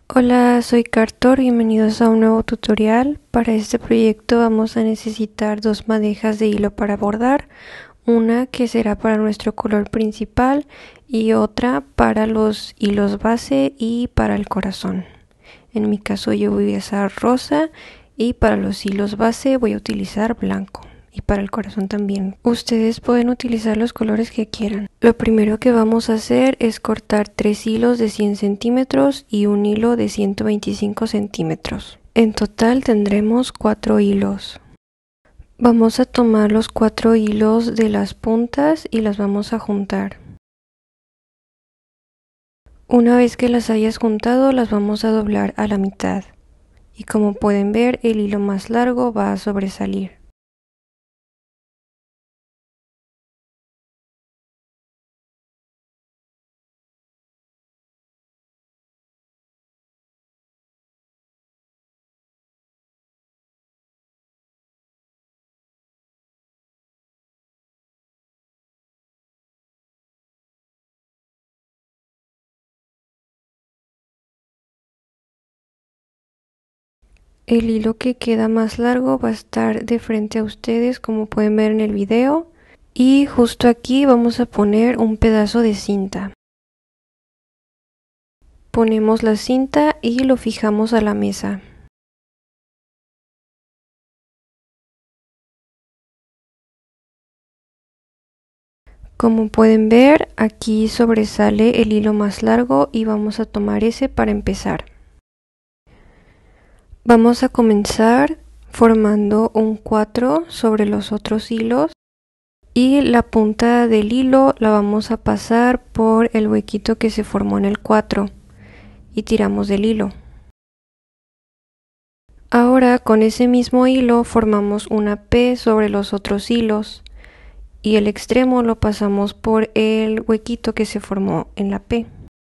Hola, soy Cartor, bienvenidos a un nuevo tutorial. Para este proyecto vamos a necesitar dos madejas de hilo para bordar, una que será para nuestro color principal y otra para los hilos base y para el corazón. En mi caso yo voy a usar rosa y para los hilos base voy a utilizar blanco. Y para el corazón también. Ustedes pueden utilizar los colores que quieran. Lo primero que vamos a hacer es cortar 3 hilos de 100 centímetros y un hilo de 125 centímetros. En total tendremos 4 hilos. Vamos a tomar los 4 hilos de las puntas y las vamos a juntar. Una vez que las hayas juntado, las vamos a doblar a la mitad. Y como pueden ver, el hilo más largo va a sobresalir. El hilo que queda más largo va a estar de frente a ustedes, como pueden ver en el video, y justo aquí vamos a poner un pedazo de cinta. Ponemos la cinta y lo fijamos a la mesa. Como pueden ver, aquí sobresale el hilo más largo y vamos a tomar ese para empezar. Vamos a comenzar formando un 4 sobre los otros hilos y la punta del hilo la vamos a pasar por el huequito que se formó en el 4 y tiramos del hilo. Ahora con ese mismo hilo formamos una P sobre los otros hilos y el extremo lo pasamos por el huequito que se formó en la P.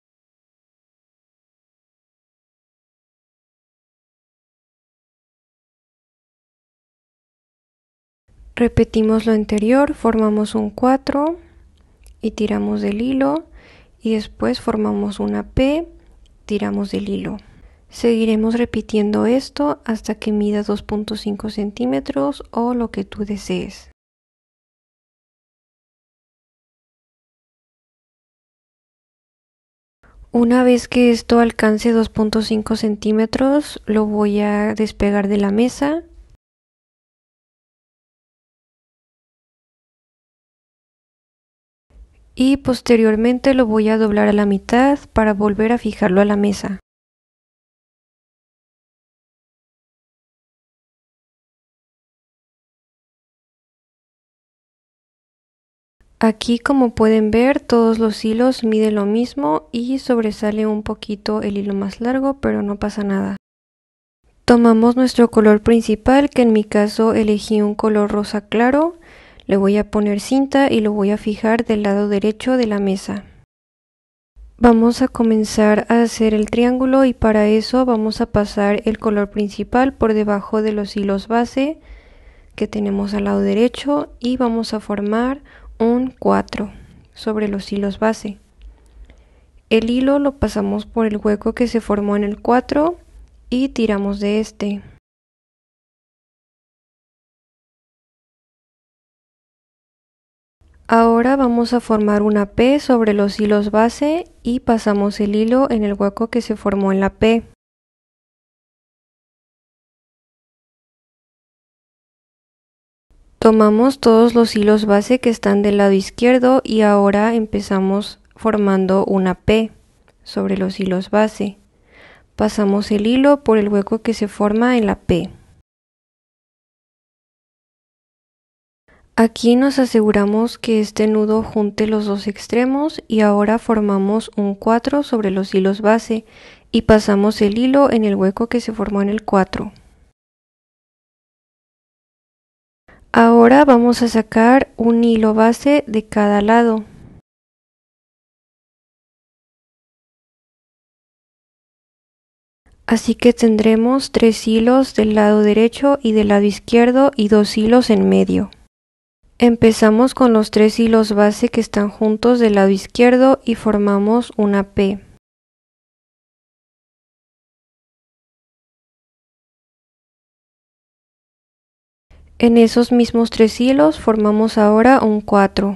Repetimos lo anterior, formamos un 4 y tiramos del hilo y después formamos una P, tiramos del hilo. Seguiremos repitiendo esto hasta que mida 2.5 centímetros o lo que tú desees. Una vez que esto alcance 2.5 centímetros, lo voy a despegar de la mesa. Y posteriormente lo voy a doblar a la mitad para volver a fijarlo a la mesa. Aquí, como pueden ver, todos los hilos miden lo mismo y sobresale un poquito el hilo más largo, pero no pasa nada. Tomamos nuestro color principal, que en mi caso elegí un color rosa claro. Le voy a poner cinta y lo voy a fijar del lado derecho de la mesa. Vamos a comenzar a hacer el triángulo y para eso vamos a pasar el color principal por debajo de los hilos base que tenemos al lado derecho y vamos a formar un 4 sobre los hilos base. El hilo lo pasamos por el hueco que se formó en el 4 y tiramos de este. Ahora vamos a formar una P sobre los hilos base y pasamos el hilo en el hueco que se formó en la P. Tomamos todos los hilos base que están del lado izquierdo y ahora empezamos formando una P sobre los hilos base. Pasamos el hilo por el hueco que se forma en la P. Aquí nos aseguramos que este nudo junte los dos extremos y ahora formamos un 4 sobre los hilos base y pasamos el hilo en el hueco que se formó en el 4. Ahora vamos a sacar un hilo base de cada lado. Así que tendremos 3 hilos del lado derecho y del lado izquierdo y 2 hilos en medio. Empezamos con los 3 hilos base que están juntos del lado izquierdo y formamos una P. En esos mismos 3 hilos formamos ahora un 4.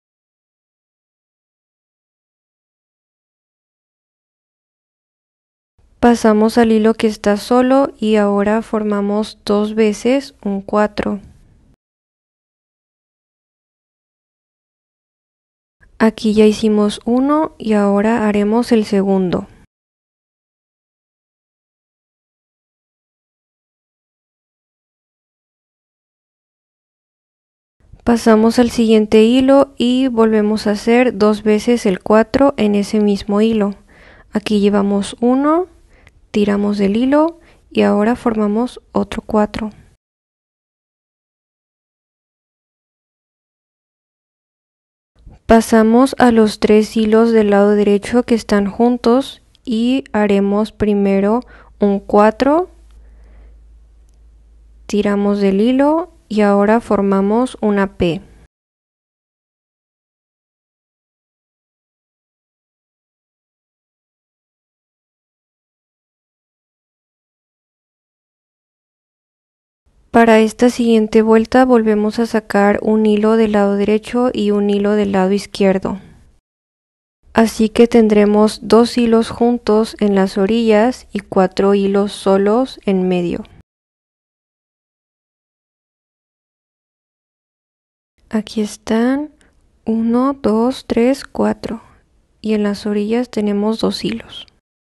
Pasamos al hilo que está solo y ahora formamos 2 veces un 4. Aquí ya hicimos uno y ahora haremos el segundo. Pasamos al siguiente hilo y volvemos a hacer 2 veces el 4 en ese mismo hilo. Aquí llevamos uno, tiramos del hilo y ahora formamos otro 4. Pasamos a los 3 hilos del lado derecho que están juntos y haremos primero un 4, tiramos del hilo y ahora formamos una P. Para esta siguiente vuelta volvemos a sacar un hilo del lado derecho y un hilo del lado izquierdo. Así que tendremos 2 hilos juntos en las orillas y 4 hilos solos en medio. Aquí están 1, 2, 3, 4 y en las orillas tenemos 2 hilos.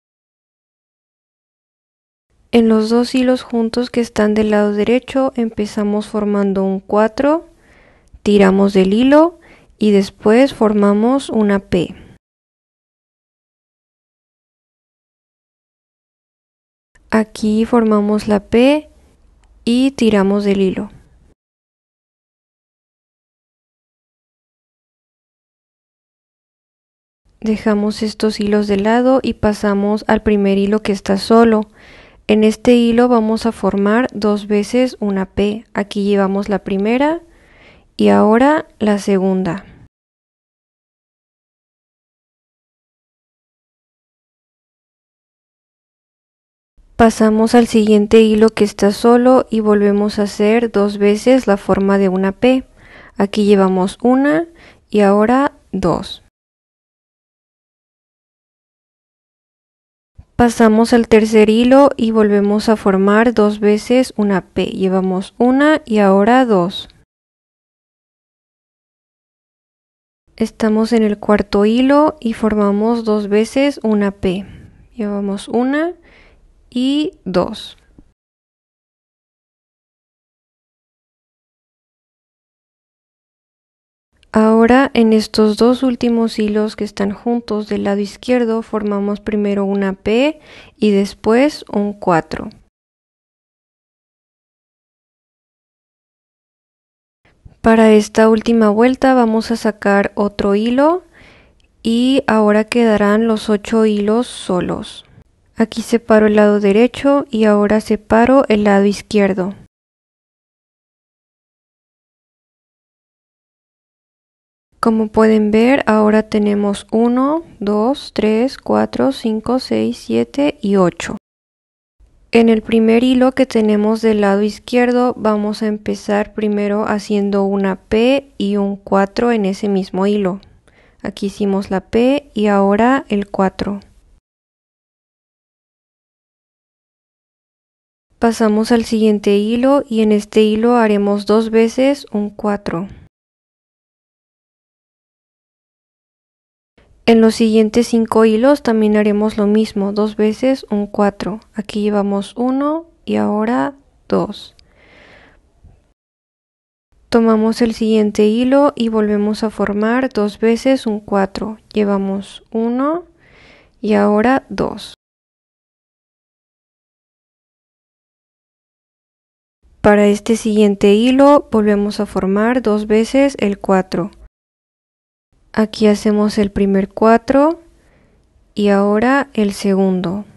En los 2 hilos juntos que están del lado derecho empezamos formando un 4, tiramos del hilo y después formamos una P. Aquí formamos la P y tiramos del hilo. Dejamos estos hilos de lado y pasamos al primer hilo que está solo. En este hilo vamos a formar 2 veces una P. Aquí llevamos la primera y ahora la segunda. Pasamos al siguiente hilo que está solo y volvemos a hacer 2 veces la forma de una P. Aquí llevamos una y ahora 2. Pasamos al tercer hilo y volvemos a formar 2 veces una P. Llevamos una y ahora 2. Estamos en el cuarto hilo y formamos 2 veces una P. Llevamos una y 2. Ahora en estos 2 últimos hilos que están juntos del lado izquierdo formamos primero una P y después un 4. Para esta última vuelta vamos a sacar otro hilo y ahora quedarán los 8 hilos solos. Aquí separo el lado derecho y ahora separo el lado izquierdo. Como pueden ver, ahora tenemos 1, 2, 3, 4, 5, 6, 7 y 8. En el primer hilo que tenemos del lado izquierdo vamos a empezar primero haciendo una P y un 4 en ese mismo hilo. Aquí hicimos la P y ahora el 4. Pasamos al siguiente hilo y en este hilo haremos 2 veces un 4. En los siguientes 5 hilos también haremos lo mismo, 2 veces un 4. Aquí llevamos 1 y ahora 2. Tomamos el siguiente hilo y volvemos a formar 2 veces un 4. Llevamos 1 y ahora 2. Para este siguiente hilo volvemos a formar 2 veces el 4. Aquí hacemos el primer 4 y ahora el segundo.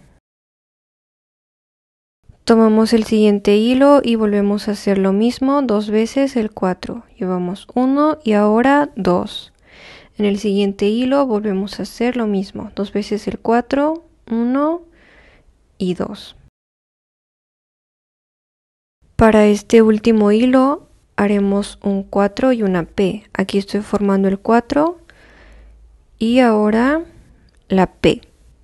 Tomamos el siguiente hilo y volvemos a hacer lo mismo, 2 veces el 4. Llevamos 1 y ahora 2. En el siguiente hilo volvemos a hacer lo mismo, 2 veces el 4, 1 y 2. Para este último hilo haremos un 4 y una P. Aquí estoy formando el 4 y ahora la P.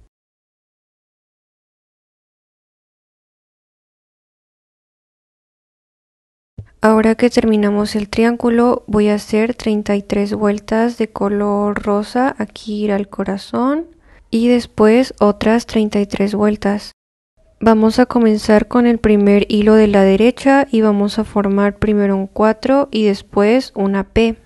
Ahora que terminamos el triángulo voy a hacer 33 vueltas de color rosa, aquí irá el corazón y después otras 33 vueltas. Vamos a comenzar con el primer hilo de la derecha y vamos a formar primero un 4 y después una P.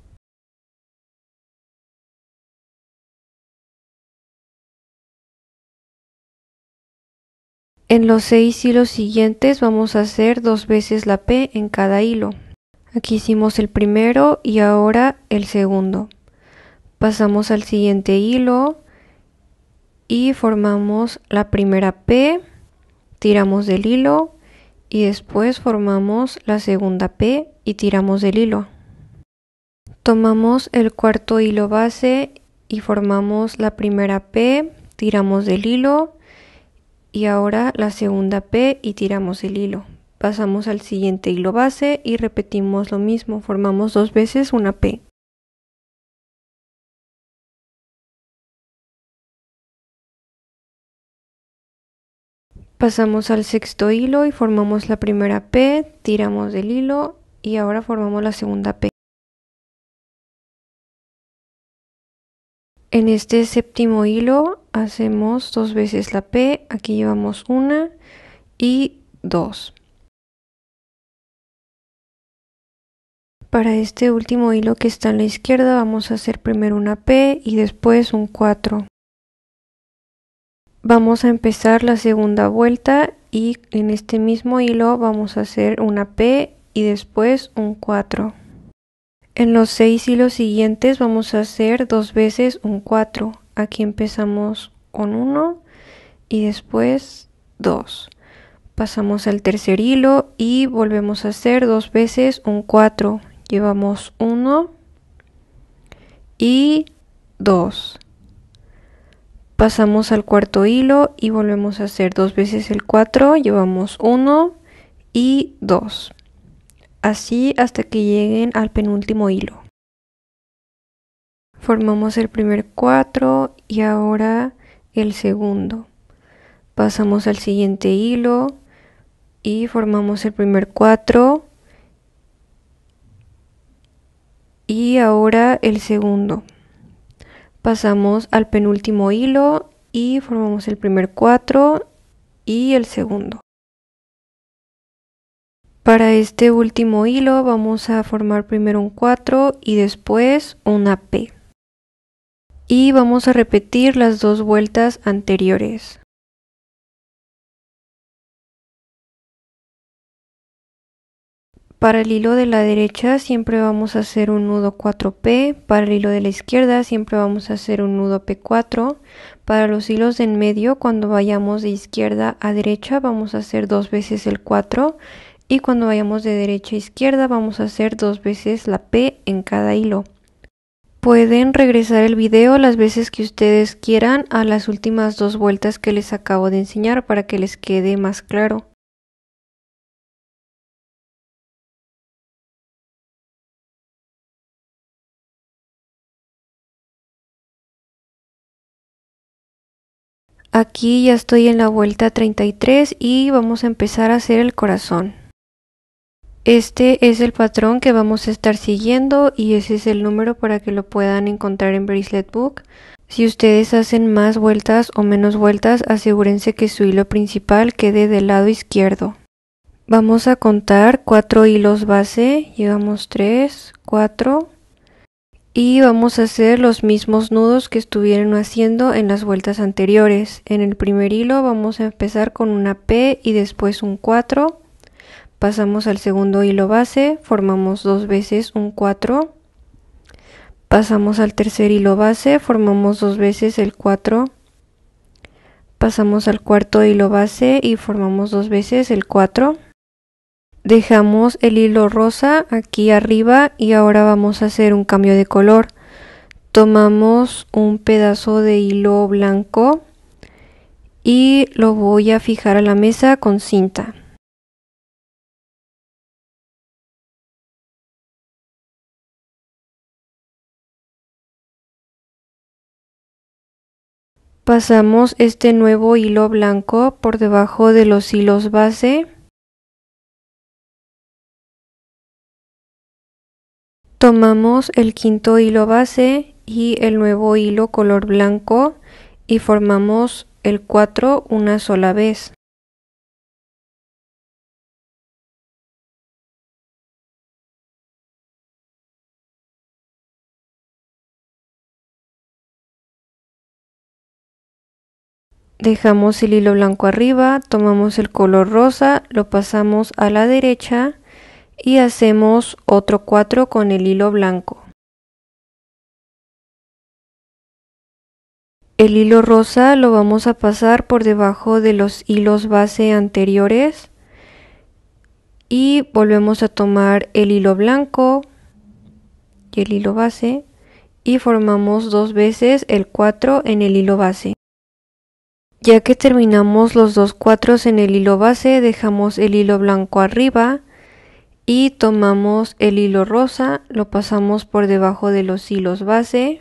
En los 6 hilos siguientes vamos a hacer 2 veces la P en cada hilo. Aquí hicimos el primero y ahora el segundo. Pasamos al siguiente hilo y formamos la primera P, tiramos del hilo y después formamos la segunda P y tiramos del hilo. Tomamos el cuarto hilo base y formamos la primera P, tiramos del hilo y ahora la segunda P y tiramos el hilo. Pasamos al siguiente hilo base y repetimos lo mismo, formamos 2 veces una P. Pasamos al sexto hilo y formamos la primera P, tiramos del hilo y ahora formamos la segunda P. En este séptimo hilo hacemos 2 veces la P, aquí llevamos una y 2. Para este último hilo que está en la izquierda vamos a hacer primero una P y después un 4. Vamos a empezar la segunda vuelta y en este mismo hilo vamos a hacer una P y después un 4. En los 6 hilos siguientes vamos a hacer 2 veces un 4. Aquí empezamos con 1 y después 2. Pasamos al tercer hilo y volvemos a hacer 2 veces un 4. Llevamos 1 y 2. Pasamos al cuarto hilo y volvemos a hacer 2 veces el 4. Llevamos 1 y 2. Así hasta que lleguen al penúltimo hilo. Formamos el primer 4 y ahora el segundo. Pasamos al siguiente hilo y formamos el primer 4 y ahora el segundo. Pasamos al penúltimo hilo y formamos el primer 4 y el segundo. Para este último hilo vamos a formar primero un 4 y después una P. Y vamos a repetir las 2 vueltas anteriores. Para el hilo de la derecha siempre vamos a hacer un nudo 4P, para el hilo de la izquierda siempre vamos a hacer un nudo P4, para los hilos de en medio cuando vayamos de izquierda a derecha vamos a hacer 2 veces el 4 y cuando vayamos de derecha a izquierda vamos a hacer 2 veces la P en cada hilo. Pueden regresar el video las veces que ustedes quieran a las últimas 2 vueltas que les acabo de enseñar para que les quede más claro. Aquí ya estoy en la vuelta 33 y vamos a empezar a hacer el corazón. Este es el patrón que vamos a estar siguiendo y ese es el número para que lo puedan encontrar en Bracelet Book. Si ustedes hacen más vueltas o menos vueltas, asegúrense que su hilo principal quede del lado izquierdo. Vamos a contar 4 hilos base, llevamos 3, 4 y vamos a hacer los mismos nudos que estuvieron haciendo en las vueltas anteriores. En el primer hilo vamos a empezar con una P y después un 4. Pasamos al segundo hilo base, formamos 2 veces un 4. Pasamos al tercer hilo base, formamos 2 veces el 4. Pasamos al cuarto hilo base y formamos 2 veces el 4. Dejamos el hilo rosa aquí arriba y ahora vamos a hacer un cambio de color. Tomamos un pedazo de hilo blanco y lo voy a fijar a la mesa con cinta. Pasamos este nuevo hilo blanco por debajo de los hilos base. Tomamos el quinto hilo base y el nuevo hilo color blanco y formamos el 4 una sola vez. Dejamos el hilo blanco arriba, tomamos el color rosa, lo pasamos a la derecha y hacemos otro 4 con el hilo blanco. El hilo rosa lo vamos a pasar por debajo de los hilos base anteriores y volvemos a tomar el hilo blanco y el hilo base y formamos dos veces el 4 en el hilo base. Ya que terminamos los dos 4 en el hilo base, dejamos el hilo blanco arriba y tomamos el hilo rosa, lo pasamos por debajo de los hilos base.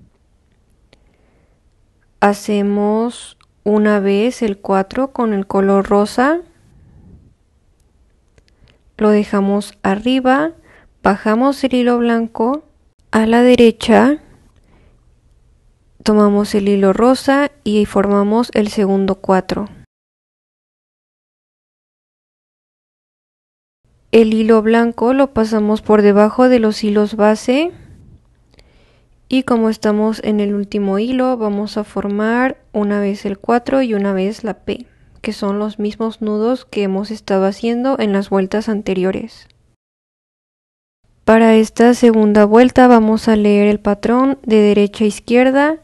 Hacemos una vez el 4 con el color rosa. Lo dejamos arriba, bajamos el hilo blanco a la derecha. Tomamos el hilo rosa y formamos el segundo 4. El hilo blanco lo pasamos por debajo de los hilos base y como estamos en el último hilo vamos a formar una vez el 4 y una vez la P, que son los mismos nudos que hemos estado haciendo en las vueltas anteriores. Para esta segunda vuelta vamos a leer el patrón de derecha a izquierda.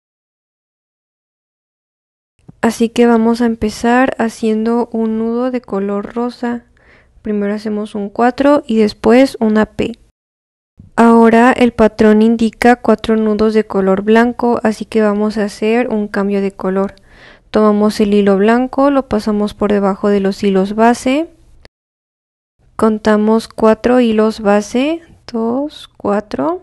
Así que vamos a empezar haciendo un nudo de color rosa. Primero hacemos un 4 y después una P. Ahora el patrón indica 4 nudos de color blanco, así que vamos a hacer un cambio de color. Tomamos el hilo blanco, lo pasamos por debajo de los hilos base. Contamos 4 hilos base, 2, 4.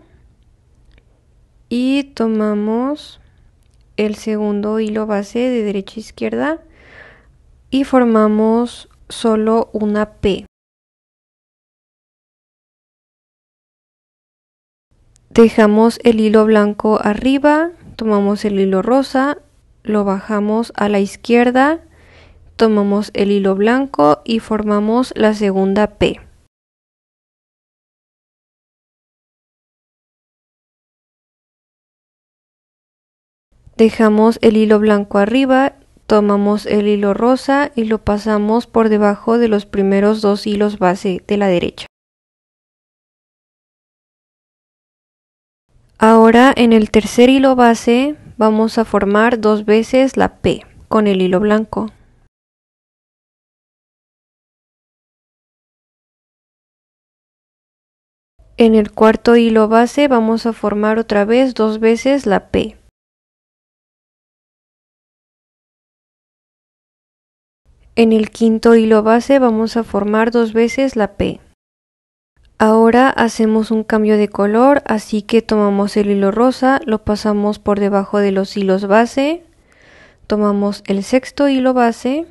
Y tomamos el segundo hilo base de derecha a izquierda y formamos solo una P. Dejamos el hilo blanco arriba, tomamos el hilo rosa, lo bajamos a la izquierda, tomamos el hilo blanco y formamos la segunda P. Dejamos el hilo blanco arriba, tomamos el hilo rosa y lo pasamos por debajo de los primeros dos hilos base de la derecha. Ahora en el tercer hilo base vamos a formar dos veces la P con el hilo blanco. En el cuarto hilo base vamos a formar otra vez dos veces la P. En el quinto hilo base vamos a formar dos veces la P. Ahora hacemos un cambio de color, así que tomamos el hilo rosa, lo pasamos por debajo de los hilos base, tomamos el sexto hilo base,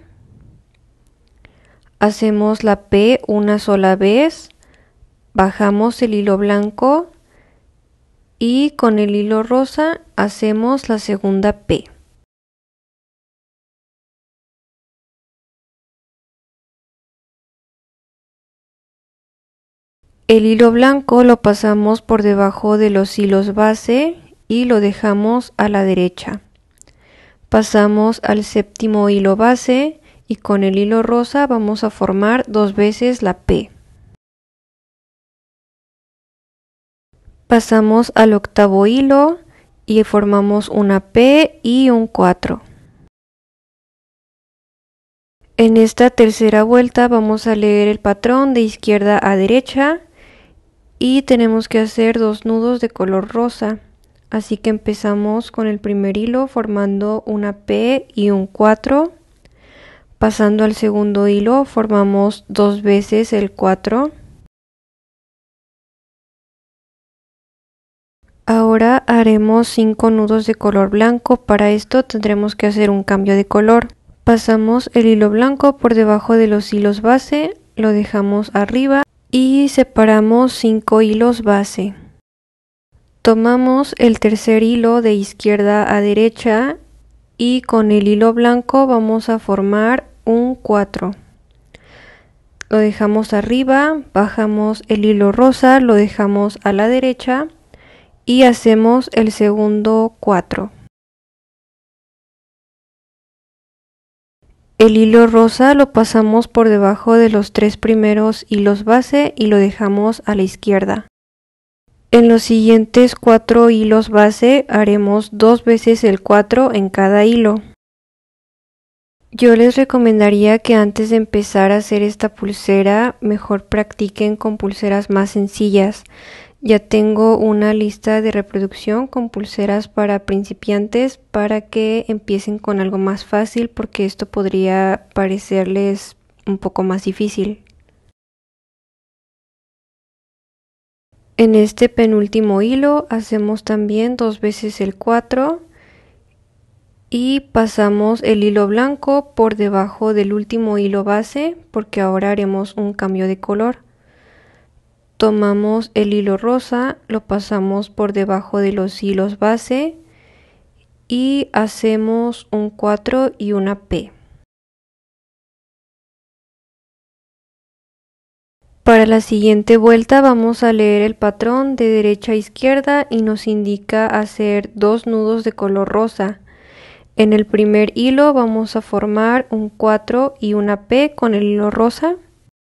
hacemos la P una sola vez, bajamos el hilo blanco y con el hilo rosa hacemos la segunda P. El hilo blanco lo pasamos por debajo de los hilos base y lo dejamos a la derecha. Pasamos al séptimo hilo base y con el hilo rosa vamos a formar dos veces la P. Pasamos al octavo hilo y formamos una P y un 4. En esta tercera vuelta vamos a leer el patrón de izquierda a derecha y tenemos que hacer dos nudos de color rosa. Así que empezamos con el primer hilo formando una P y un 4. Pasando al segundo hilo formamos dos veces el 4. Ahora Ahora haremos 5 nudos de color blanco. Para esto tendremos que hacer un cambio de color. Pasamos el hilo blanco por debajo de los hilos base, lo dejamos arriba y separamos 5 hilos base. Tomamos el tercer hilo de izquierda a derecha y con el hilo blanco vamos a formar un 4. Lo dejamos arriba, bajamos el hilo rosa, lo dejamos a la derecha y hacemos el segundo 4. El hilo rosa lo pasamos por debajo de los 3 primeros hilos base y lo dejamos a la izquierda. En los siguientes 4 hilos base haremos 2 veces el 4 en cada hilo. Yo les recomendaría que antes de empezar a hacer esta pulsera, mejor practiquen con pulseras más sencillas. Ya tengo una lista de reproducción con pulseras para principiantes para que empiecen con algo más fácil, porque esto podría parecerles un poco más difícil. En este penúltimo hilo hacemos también 2 veces el 4 y pasamos el hilo blanco por debajo del último hilo base, porque ahora haremos un cambio de color. Tomamos el hilo rosa, lo pasamos por debajo de los hilos base y hacemos un 4 y una P. Para la siguiente vuelta vamos a leer el patrón de derecha a izquierda y nos indica hacer 2 nudos de color rosa. En el primer hilo vamos a formar un 4 y una P con el hilo rosa.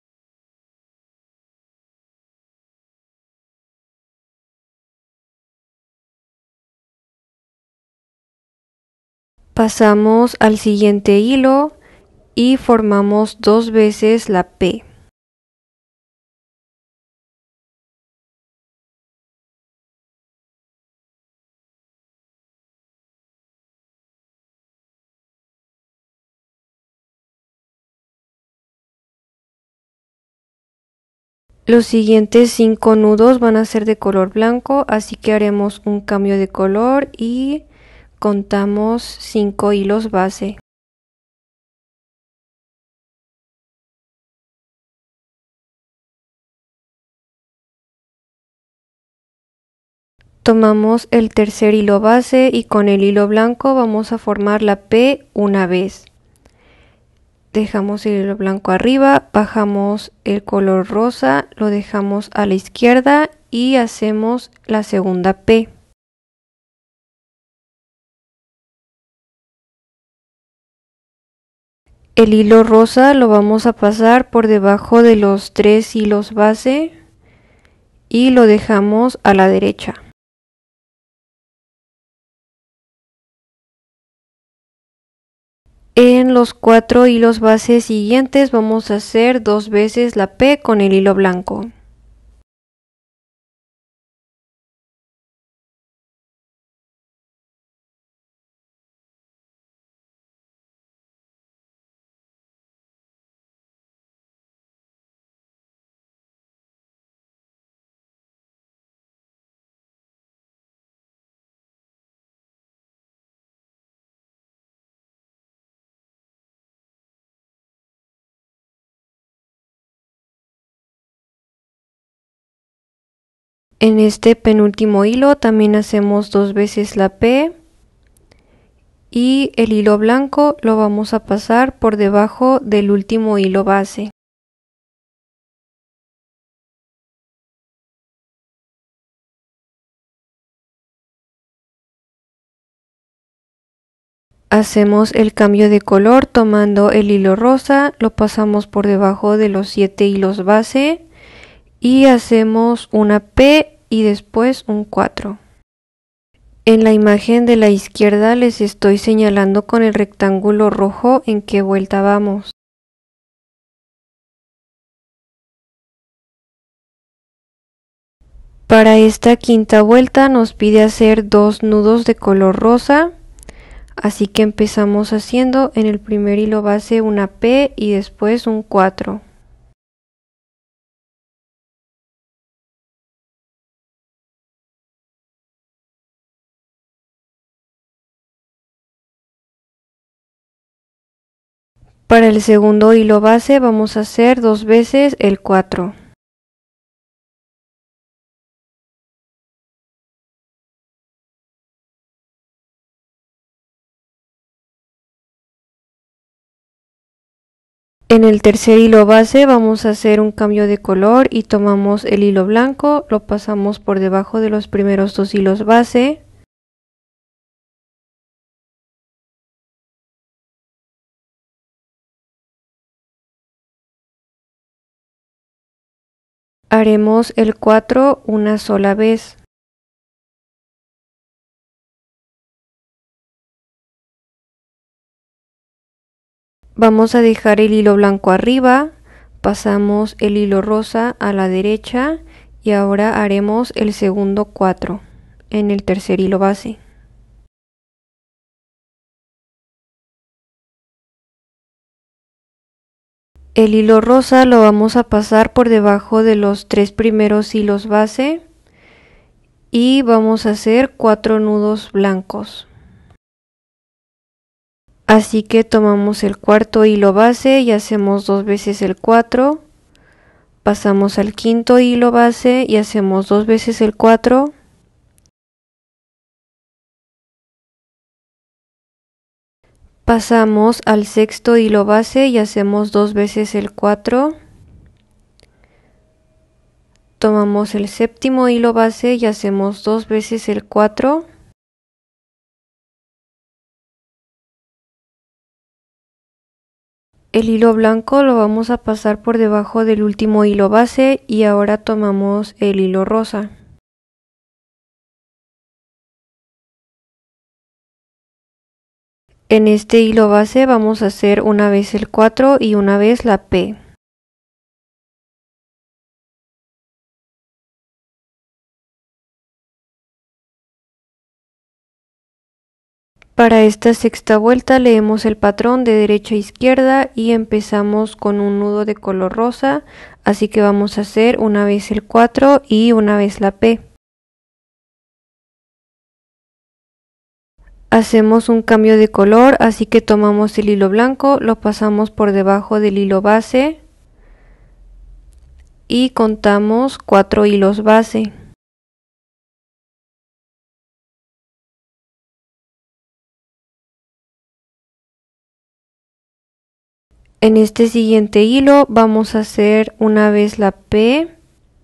Pasamos al siguiente hilo y formamos 2 veces la P. Los siguientes 5 nudos van a ser de color blanco, así que haremos un cambio de color y contamos 5 hilos base. Tomamos el tercer hilo base y con el hilo blanco vamos a formar la P una vez. Dejamos el hilo blanco arriba, bajamos el color rosa, lo dejamos a la izquierda y hacemos la segunda P. El hilo rosa lo vamos a pasar por debajo de los 3 hilos base y lo dejamos a la derecha. En los 4 hilos base siguientes vamos a hacer 2 veces la P con el hilo blanco. En este penúltimo hilo también hacemos 2 veces la P y el hilo blanco lo vamos a pasar por debajo del último hilo base. Hacemos el cambio de color tomando el hilo rosa, lo pasamos por debajo de los 7 hilos base y hacemos una P y después un 4. En la imagen de la izquierda les estoy señalando con el rectángulo rojo en qué vuelta vamos. Para esta quinta vuelta nos pide hacer 2 nudos de color rosa, así que empezamos haciendo en el primer hilo base una P y después un 4. Para el segundo hilo base vamos a hacer 2 veces el 4. En el tercer hilo base vamos a hacer un cambio de color y tomamos el hilo blanco, lo pasamos por debajo de los primeros 2 hilos base. Haremos el 4 una sola vez. Vamos a dejar el hilo blanco arriba, pasamos el hilo rosa a la derecha y ahora haremos el segundo 4 en el tercer hilo base. El hilo rosa lo vamos a pasar por debajo de los 3 primeros hilos base y vamos a hacer 4 nudos blancos. Así que tomamos el cuarto hilo base y hacemos 2 veces el 4, pasamos al quinto hilo base y hacemos 2 veces el 4, pasamos al sexto hilo base y hacemos 2 veces el 4, tomamos el séptimo hilo base y hacemos 2 veces el 4, el hilo blanco lo vamos a pasar por debajo del último hilo base y ahora tomamos el hilo rosa. En este hilo base vamos a hacer una vez el 4 y una vez la P. Para esta sexta vuelta leemos el patrón de derecha a izquierda y empezamos con un nudo de color rosa, así que vamos a hacer una vez el 4 y una vez la P. Hacemos un cambio de color, así que tomamos el hilo blanco, lo pasamos por debajo del hilo base y contamos 4 hilos base. En este siguiente hilo vamos a hacer una vez la P,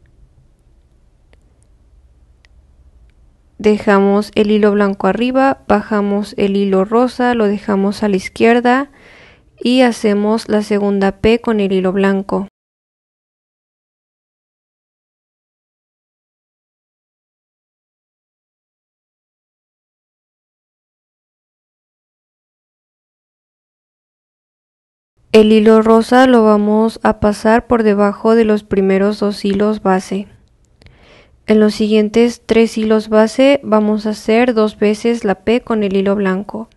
dejamos el hilo blanco arriba, bajamos el hilo rosa, lo dejamos a la izquierda y hacemos la segunda P con el hilo blanco. El hilo rosa lo vamos a pasar por debajo de los primeros 2 hilos base. En los siguientes 3 hilos base vamos a hacer 2 veces la P con el hilo blanco.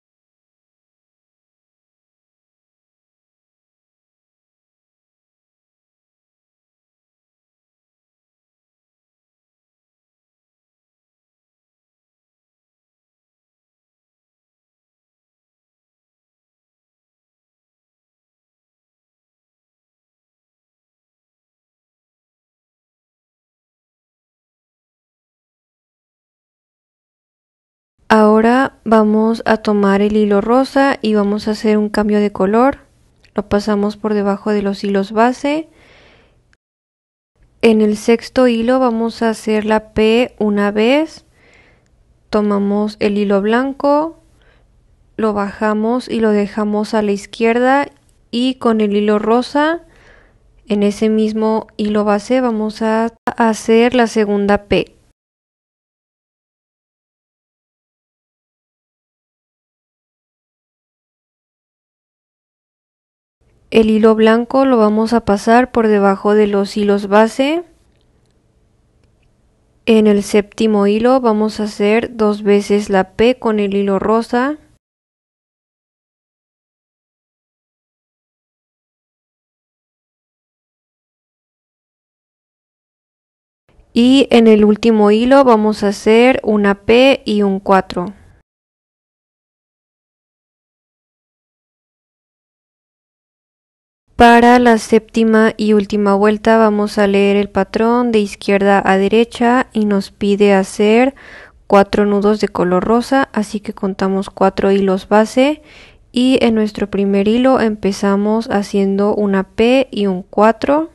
Ahora vamos a tomar el hilo rosa y vamos a hacer un cambio de color. Lo pasamos por debajo de los hilos base. En el sexto hilo vamos a hacer la P una vez. Tomamos el hilo blanco, lo bajamos y lo dejamos a la izquierda y con el hilo rosa en ese mismo hilo base vamos a hacer la segunda P. El hilo blanco lo vamos a pasar por debajo de los hilos base. En el séptimo hilo vamos a hacer 2 veces la P con el hilo rosa. Y en el último hilo vamos a hacer una P y un 4. Para la séptima y última vuelta vamos a leer el patrón de izquierda a derecha y nos pide hacer 4 nudos de color rosa, así que contamos 4 hilos base y en nuestro primer hilo empezamos haciendo una P y un 4.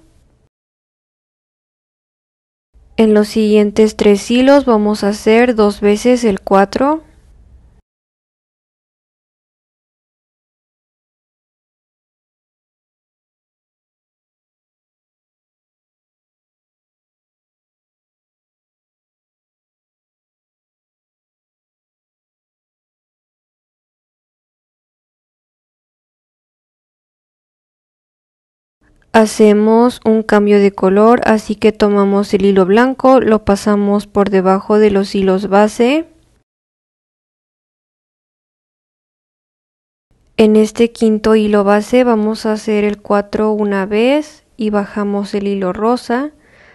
En los siguientes 3 hilos vamos a hacer 2 veces el 4. Hacemos un cambio de color, así que tomamos el hilo blanco, lo pasamos por debajo de los hilos base. En este quinto hilo base vamos a hacer el 4 una vez y bajamos el hilo rosa.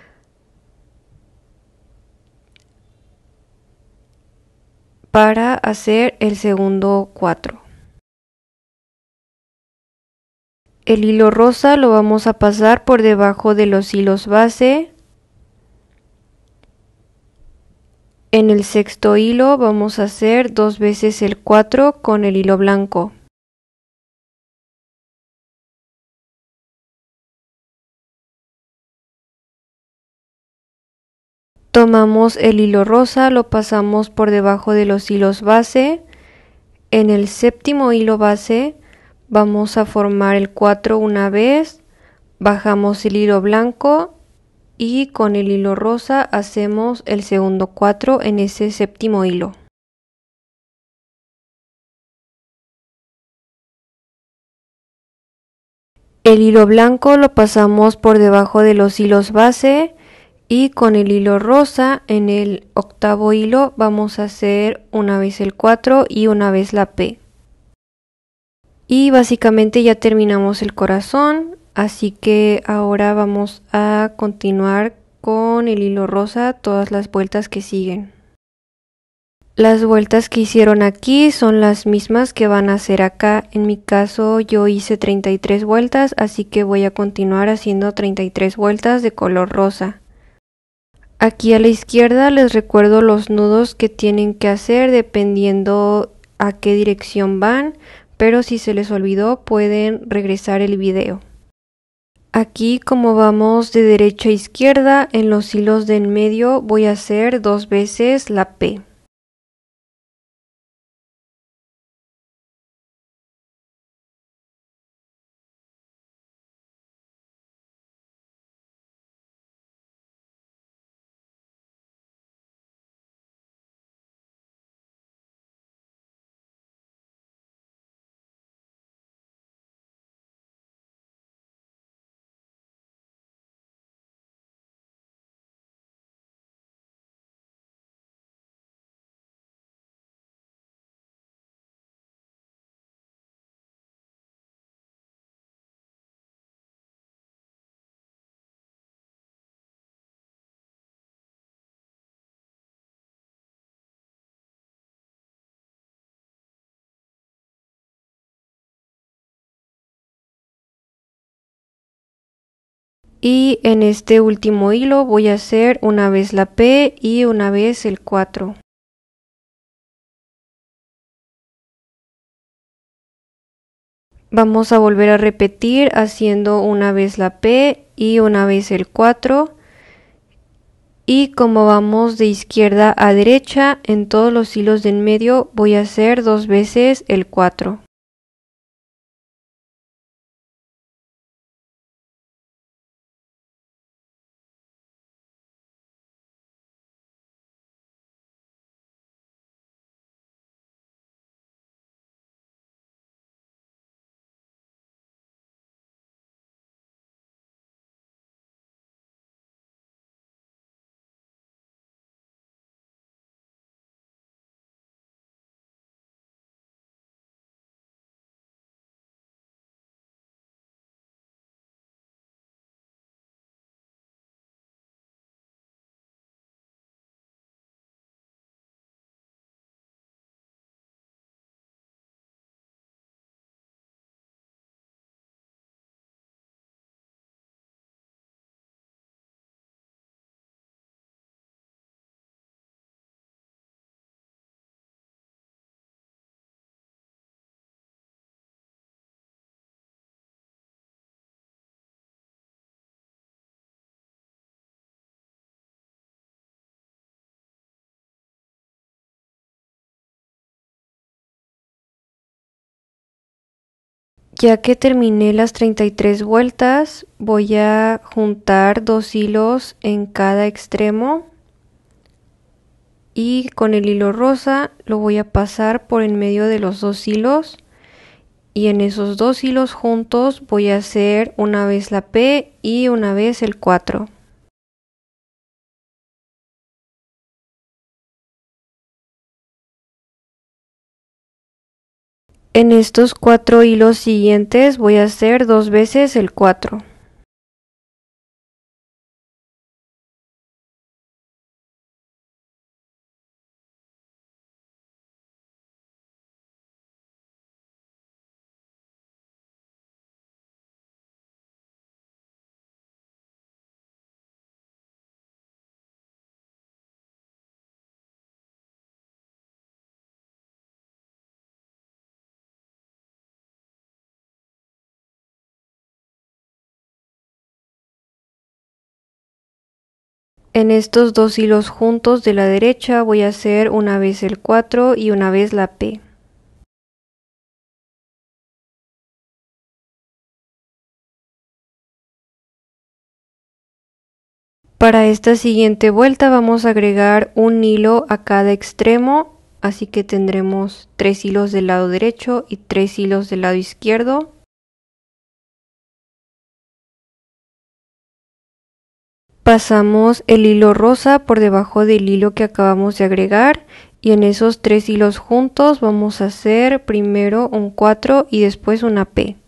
Para hacer el segundo 4. El hilo rosa lo vamos a pasar por debajo de los hilos base. En el sexto hilo vamos a hacer 2 veces el 4 con el hilo blanco. Tomamos el hilo rosa, lo pasamos por debajo de los hilos base. En el séptimo hilo base vamos a formar el 4 una vez, bajamos el hilo blanco y con el hilo rosa hacemos el segundo 4 en ese séptimo hilo. El hilo blanco lo pasamos por debajo de los hilos base y con el hilo rosa en el octavo hilo vamos a hacer una vez el 4 y una vez la P. Y básicamente ya terminamos el corazón, así que ahora vamos a continuar con el hilo rosa todas las vueltas que siguen. Las vueltas que hicieron aquí son las mismas que van a hacer acá. En mi caso yo hice 33 vueltas, así que voy a continuar haciendo 33 vueltas de color rosa. Aquí a la izquierda les recuerdo los nudos que tienen que hacer dependiendo a qué dirección van, pero si se les olvidó pueden regresar el video. Aquí como vamos de derecha a izquierda, en los hilos de en medio voy a hacer 2 veces la P. Y en este último hilo voy a hacer una vez la P y una vez el 4. Vamos a volver a repetir haciendo una vez la P y una vez el 4. Y como vamos de izquierda a derecha, en todos los hilos de en medio voy a hacer 2 veces el 4. Ya que terminé las 33 vueltas, voy a juntar 2 hilos en cada extremo y con el hilo rosa lo voy a pasar por en medio de los 2 hilos, y en esos 2 hilos juntos voy a hacer una vez la P y una vez el 4. En estos 4 hilos siguientes voy a hacer 2 veces el 4. En estos 2 hilos juntos de la derecha voy a hacer una vez el 4 y una vez la P. Para esta siguiente vuelta vamos a agregar un hilo a cada extremo, así que tendremos 3 hilos del lado derecho y 3 hilos del lado izquierdo. Pasamos el hilo rosa por debajo del hilo que acabamos de agregar, y en esos 3 hilos juntos vamos a hacer primero un 4 y después una P.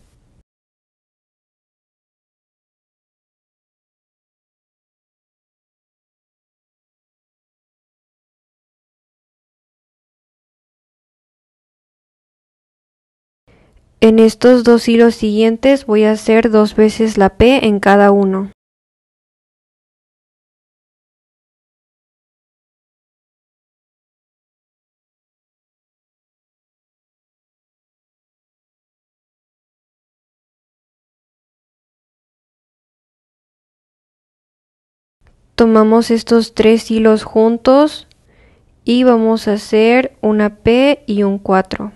En estos 2 hilos siguientes voy a hacer 2 veces la P en cada uno. Tomamos estos 3 hilos juntos y vamos a hacer una P y un 4.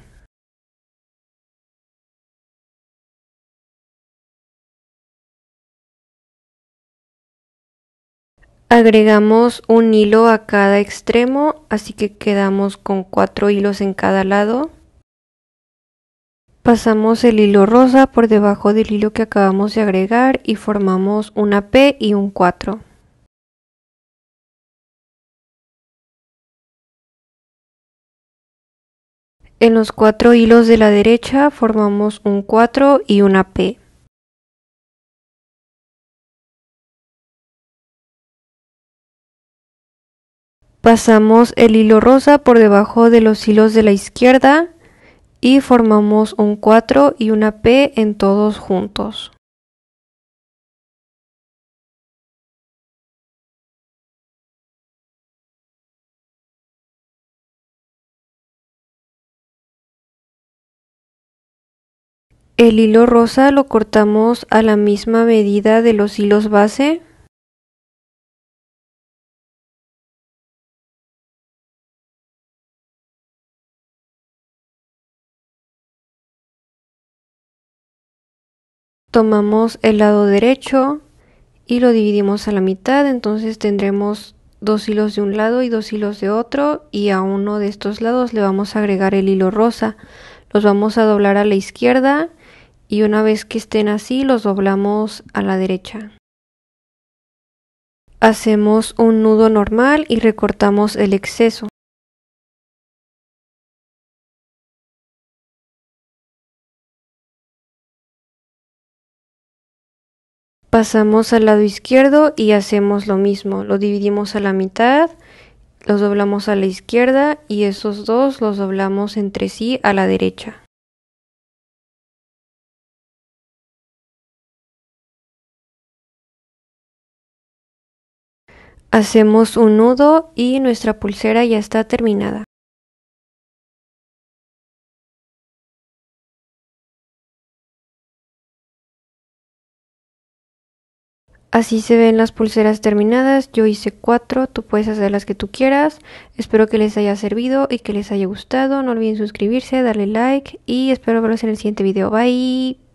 Agregamos un hilo a cada extremo, así que quedamos con 4 hilos en cada lado. Pasamos el hilo rosa por debajo del hilo que acabamos de agregar y formamos una P y un 4. En los 4 hilos de la derecha formamos un 4 y una P. Pasamos el hilo rosa por debajo de los hilos de la izquierda y formamos un 4 y una P en todos juntos. El hilo rosa lo cortamos a la misma medida de los hilos base. Tomamos el lado derecho y lo dividimos a la mitad, entonces tendremos 2 hilos de un lado y 2 hilos de otro, y a uno de estos lados le vamos a agregar el hilo rosa. Los vamos a doblar a la izquierda y una vez que estén así los doblamos a la derecha. Hacemos un nudo normal y recortamos el exceso. Pasamos al lado izquierdo y hacemos lo mismo, lo dividimos a la mitad, los doblamos a la izquierda y esos dos los doblamos entre sí a la derecha. Hacemos un nudo y nuestra pulsera ya está terminada. Así se ven las pulseras terminadas. Yo hice 4, tú puedes hacer las que tú quieras. Espero que les haya servido y que les haya gustado. No olviden suscribirse, darle like y espero verlos en el siguiente video. Bye.